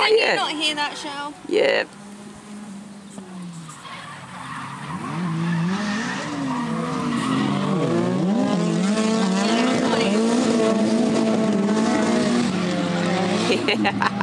Can yet. you not hear that, Shell? Yeah. Yeah.